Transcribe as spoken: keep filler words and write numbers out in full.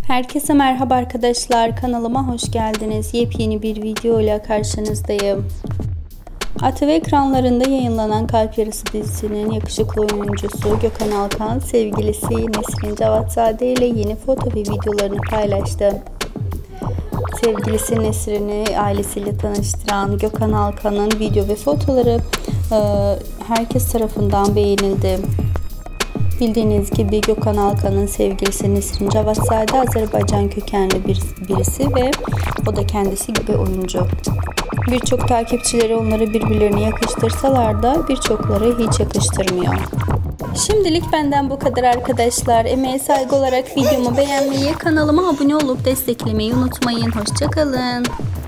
Herkese merhaba arkadaşlar, kanalıma hoş geldiniz. Yepyeni bir video ile karşınızdayım. A T V ekranlarında yayınlanan Kalp Yarısı dizisinin yakışıklı oyuncusu Gökhan Alkan sevgilisi Nesrin Cevatzade ile yeni foto ve videolarını paylaştı. Sevgilisi Nesrin'i ailesiyle tanıştıran Gökhan Alkan'ın video ve fotoları e, herkes tarafından beğenildi. Bildiğiniz gibi Gökhan Alkan'ın sevgilisi Nesrin Cevatzade Azerbaycan kökenli bir, birisi ve o da kendisi gibi oyuncu. Birçok takipçileri onları birbirlerine yakıştırsalar da birçokları hiç yakıştırmıyor. Şimdilik benden bu kadar arkadaşlar. Emeğe saygı olarak videomu beğenmeyi, kanalıma abone olup desteklemeyi unutmayın. Hoşça kalın.